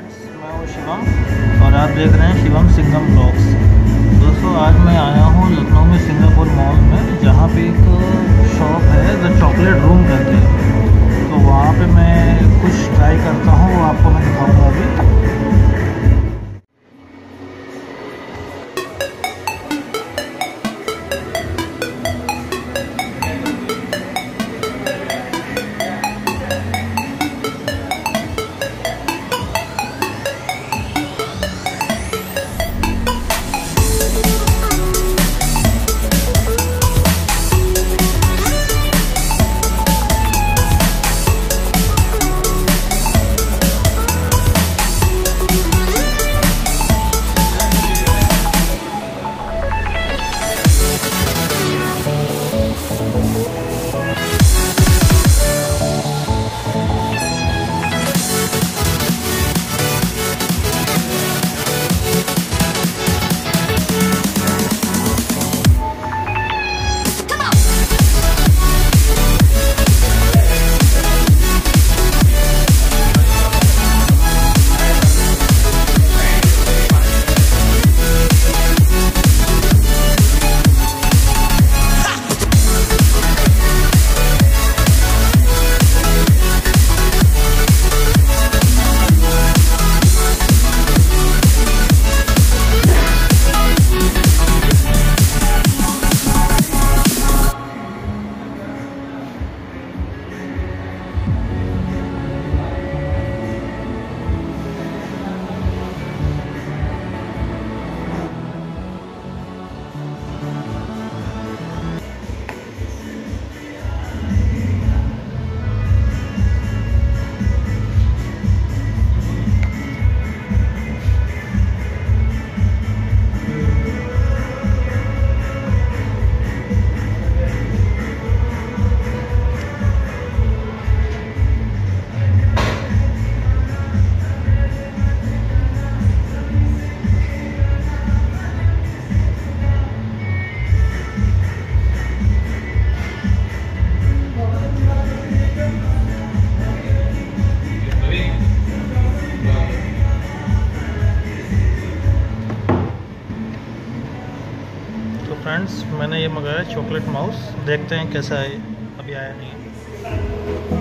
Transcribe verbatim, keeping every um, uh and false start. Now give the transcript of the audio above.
Friends, मैं हूँ शिवम और आप देख रहे हैं शिवम सिंघम ब्लॉग्स। दोस्तों, आज मैं आया हूँ लखनऊ में सिंगापुर मॉल में, जहाँ पे एक शॉप है द चॉकलेट रूम करके। तो वहाँ पे मैं कुछ ट्राई करता हूँ, वो आपको मैं दिखाऊँगा अभी। फ्रेंड्स, मैंने ये मंगाया चॉकलेट माउस। देखते हैं कैसा है, अभी आया नहीं है।